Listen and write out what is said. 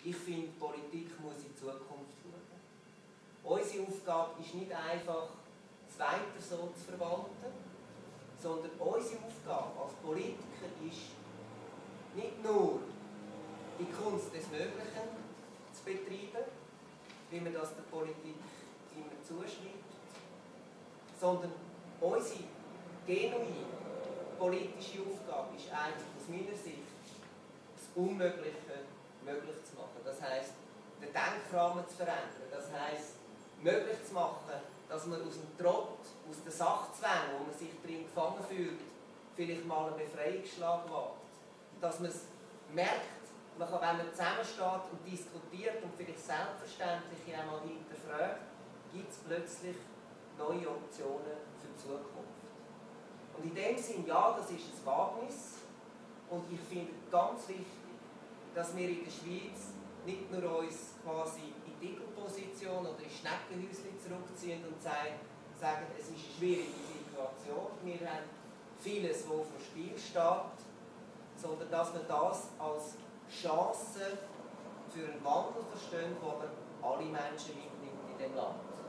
Ich finde, Politik muss in die Zukunft schauen. Unsere Aufgabe ist nicht einfach, es weiter so zu verwalten, sondern unsere Aufgabe als Politiker ist, nicht nur die Kunst des Möglichen zu betreiben, wie man das der Politik immer zuschreibt, sondern unsere genuine politische Aufgabe ist eigentlich aus meiner Sicht, das Unmögliche möglich zu machen. Das heisst, den Denkrahmen zu verändern. Das heisst, möglich zu machen, dass man aus dem Trott, aus den Sachzwängen, wo man sich drin gefangen fühlt, vielleicht mal einen Befreiungsschlag wagt. Dass man es merkt, man kann, wenn man zusammensteht und diskutiert und vielleicht selbstverständlich einmal hinterfragt, gibt es plötzlich neue Optionen für die Zukunft. Und in dem Sinn, ja, das ist ein Wagnis. Und ich finde ganz wichtig, dass wir in der Schweiz nicht nur uns quasi in die Igelposition oder in Schneckenhäuschen zurückziehen und sagen, es ist eine schwierige Situation, wir haben vieles, was auf dem Spiel steht, sondern dass wir das als Chance für einen Wandel verstehen, der aber alle Menschen mitnimmt in diesem Land.